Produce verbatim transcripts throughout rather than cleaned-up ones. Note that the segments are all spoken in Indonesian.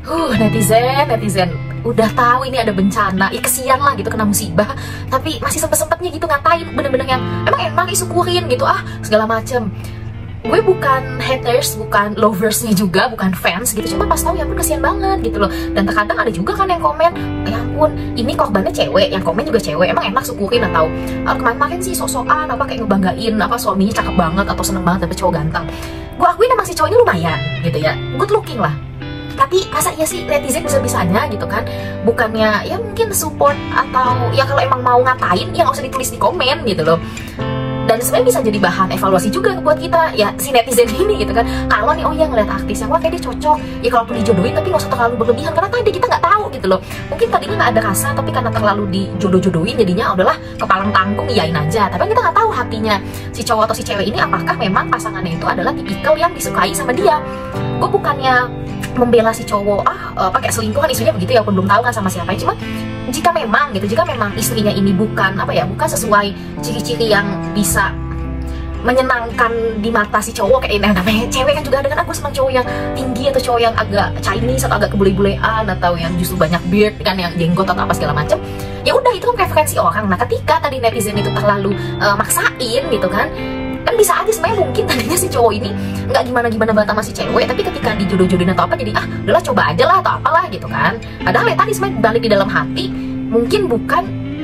Huh, netizen, netizen udah tahu ini ada bencana, ya kesian lah gitu, kena musibah, tapi masih sempet-sempetnya gitu ngatain bener-bener yang emang enak disyukurin gitu, ah segala macem. Gue bukan haters, bukan loversnya juga, bukan fans gitu, cuma pas tahu ya ampun kesian banget gitu loh. Dan terkadang ada juga kan yang komen, ya ampun ini korbannya cewek, yang komen juga cewek, emang enak syukurin atau uh, kemarin-kemarin sih sok-sokan apa kayak ngebanggain apa suaminya cakep banget atau seneng banget dapet cowok ganteng. Gue akuin emang si cowoknya lumayan gitu ya, good looking lah. Tapi masa iya sih netizen bisa-bisanya gitu kan, bukannya ya mungkin support atau ya kalau emang mau ngatain ya nggak usah ditulis di komen gitu loh. Dan sebenarnya bisa jadi bahan evaluasi juga buat kita ya, si netizen ini gitu kan. Kalau nih oh ya ngeliat artis yang wah kayak dia cocok ya kalau perlu dijodohin, tapi nggak usah terlalu berlebihan karena tadi kita nggak tahu gitu loh. Mungkin tadinya nggak ada rasa tapi karena terlalu dijodoh-jodohin jadinya udahlah kepalang tanggung iyain aja. Tapi kita nggak tahu hatinya si cowok atau si cewek ini apakah memang pasangannya itu adalah tipikal yang disukai sama dia. Gue bukannya membela si cowok ah pakai selingkuhan isunya begitu ya, aku belum tahu kan sama siapa, cuma jika memang gitu, jika memang istrinya ini bukan apa ya, bukan sesuai ciri-ciri yang bisa menyenangkan di mata si cowok, kayak ini namanya cewek kan juga ada kan, aku senang cowok yang tinggi atau cowok yang agak Chinese atau agak kebule-bulean atau yang justru banyak beard kan, yang jenggot atau apa segala macam. Ya udah itu kan preferensi orang. Nah ketika tadi netizen itu terlalu uh, maksain gitu kan, kan bisa aja sebenarnya mungkin tadinya si cowok ini nggak gimana-gimana banget sama si cewek, tapi ketika dijodoh-jodohin atau apa jadi ah udahlah coba aja lah atau apalah gitu kan. Padahal ya tadi sebenarnya balik di dalam hati mungkin bukan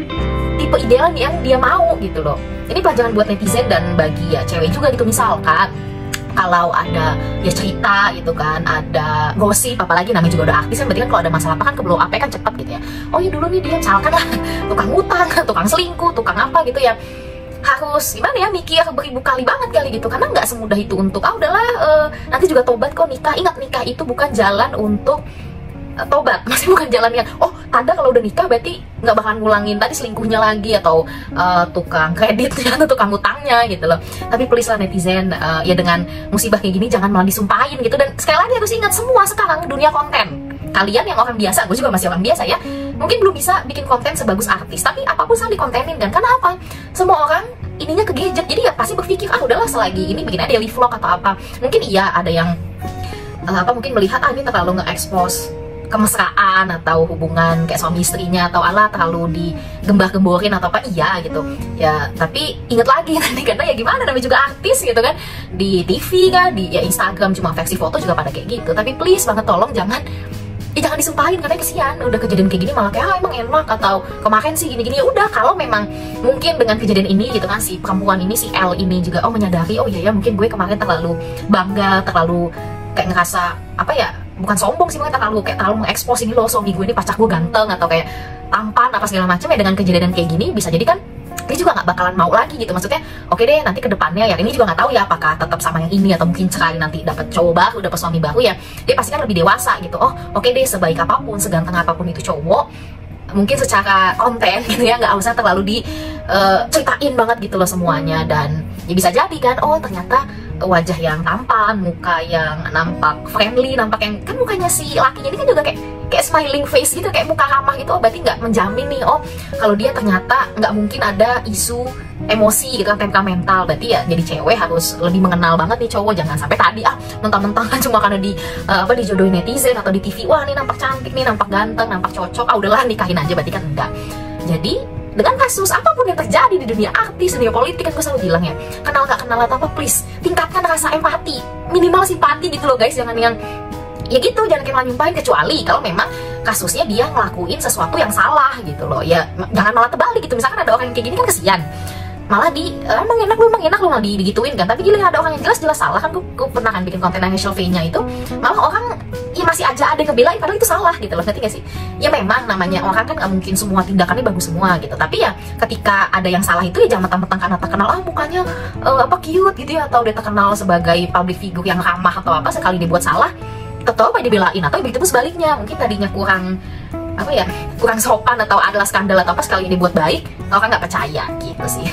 tipe ideal yang dia mau gitu loh. Ini pelajaran buat netizen dan bagi ya cewek juga gitu. Misalkan kalau ada ya cerita gitu kan, ada gosip, apalagi namanya juga udah artis kan, berarti kan kalau ada masalah apa kan ke blow up kan cepet gitu ya. Oh ya dulu nih dia misalkan lah tukang utang, tukang selingkuh, tukang apa gitu ya, harus gimana ya, mikir beribu kali banget kali gitu, karena nggak semudah itu untuk ah udahlah uh, nanti juga tobat kok nikah. Ingat, nikah itu bukan jalan untuk uh, tobat, masih bukan jalan yang oh tanda kalau udah nikah berarti nggak bakal ngulangin tadi selingkuhnya lagi atau uh, tukang kreditnya atau tukang utangnya gitu loh. Tapi please lah netizen, uh, ya dengan musibah kayak gini jangan malah disumpahin gitu. Dan sekali lagi harus ingat, semua sekarang dunia konten, kalian yang orang biasa, gue juga masih orang biasa ya, mungkin belum bisa bikin konten sebagus artis, tapi apapun selalu dikontenin kan. Karena apa? Semua orang ininya ke gadget, jadi ya pasti berpikir ah udahlah selagi ini bikin aja daily vlog atau apa. Mungkin iya ada yang uh, apa mungkin melihat ah ini terlalu nge-expose kemesraan atau hubungan kayak suami istrinya atau ala terlalu digembah-gemborin atau apa, iya gitu ya. Tapi inget lagi nanti karena ya gimana namanya juga artis gitu kan, di T V kan, di ya Instagram cuma versi foto juga pada kayak gitu. Tapi please banget tolong jangan ya jangan disumpahin, karena kesian udah kejadian kayak gini malah kayak ah emang enak atau kemarin sih gini-gini. Ya udah, kalau memang mungkin dengan kejadian ini gitu kan, si perempuan ini, si L ini juga oh menyadari oh iya ya mungkin gue kemarin terlalu bangga, terlalu kayak ngerasa apa ya, bukan sombong sih, mungkin terlalu kayak terlalu mengekspos ini loh suami gue ini pacar gue ganteng atau kayak tampan apa segala macam ya. Dengan kejadian kayak gini bisa jadi kan dia juga nggak bakalan mau lagi gitu, maksudnya oke deh nanti kedepannya ya, ini juga nggak tahu ya apakah tetap sama yang ini atau mungkin cerai nanti dapat cowok baru, dapat suami baru ya, dia pasti kan lebih dewasa gitu. Oh oke deh, sebaik apapun, seganteng apapun itu cowok, mungkin secara konten gitu ya nggak usah terlalu di uh, ceritain banget gitu loh semuanya. Dan ya bisa jadi kan oh ternyata wajah yang tampan, muka yang nampak friendly, nampak yang kan mukanya si lakinya ini kan juga kayak kayak smiling face gitu, kayak muka ramah gitu. Oh berarti nggak menjamin nih oh kalau dia ternyata nggak mungkin ada isu emosi gitu kan, temperamental. Berarti ya jadi cewek harus lebih mengenal banget nih cowok, jangan sampai tadi ah mentang-mentang kan cuma karena di uh, apa dijodohin netizen atau di T V, wah nih nampak cantik nih, nampak ganteng, nampak cocok, ah udahlah nikahin aja. Berarti kan enggak. Jadi dengan kasus apapun yang terjadi di dunia artis, dunia politik, kan gue selalu bilang ya, kenal gak kenal atau apa, please tingkatkan rasa empati, minimal simpati gitu loh guys. Jangan yang ya gitu, jangan kayak malah nyumpahin, kecuali kalau memang kasusnya dia ngelakuin sesuatu yang salah gitu loh ya. Jangan malah terbalik gitu, misalkan ada orang yang kayak gini kan kesian, malah di eh, emang enak lu, emang enak lu malah di, digituin kan. Tapi gila ada orang yang jelas-jelas salah kan. Gue, gue pernah kan bikin konten yang Rachel V-nya itu, malah orang ya masih aja ada yang ngebelain padahal itu salah gitu loh, ngerti gak sih? Ya memang namanya orang kan gak mungkin semua tindakannya bagus semua gitu, tapi ya ketika ada yang salah itu ya jangan mentang-mentang karena terkenal ah mukanya uh, apa cute gitu ya, atau dia terkenal sebagai public figure yang ramah atau apa, sekali dia buat salah tetap aja dibelain. Atau begitu pun sebaliknya, mungkin tadinya kurang apa ya, kurang sopan atau adalah skandal atau apa, sekali ini buat baik orang nggak percaya gitu sih.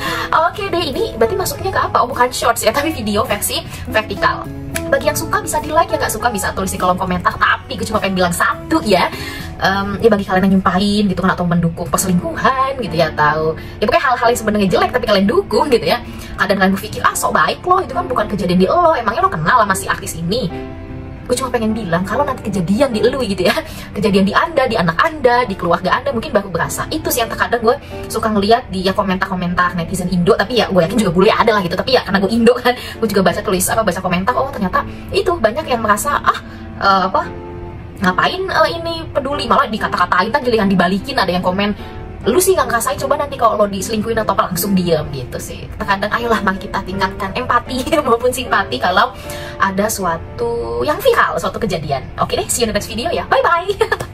Oke deh, ini berarti masuknya ke apa? Oh bukan shorts ya, tapi video versi vertikal. Bagi yang suka bisa di like, ya nggak suka bisa tulis di kolom komentar. Tapi gue cuma pengen bilang satu ya, um, ya bagi kalian yang nyumpahin gitu kan, atau mendukung perselingkuhan gitu ya, atau ya pokoknya hal-hal yang sebenarnya jelek tapi kalian dukung gitu ya. Kadang kalian berpikir ah sok baik loh, itu kan bukan kejadian di lo, emangnya lo kenal sama si artis ini? gue cuma pengen bilang kalau nanti kejadian di elu gitu ya, kejadian di anda, di anak anda, di keluarga anda, mungkin baru berasa. Itu sih yang terkadang gue suka ngeliat di ya komentar-komentar netizen Indo, tapi ya gue yakin juga boleh ada lah gitu, tapi ya karena gue Indo kan, gue juga baca tulis apa baca komentar, oh ternyata itu banyak yang merasa ah uh, apa ngapain uh, ini peduli, malah dikata-katain, kan giliran dibalikin ada yang komen, lu sih nggak ngerasain, coba nanti kalau lo diselingkuhin atau apa langsung diem gitu sih. Terkadang ayolah mari kita tingkatkan empati maupun simpati kalau ada suatu yang viral, suatu kejadian. Oke deh, see you in the next video ya, bye bye.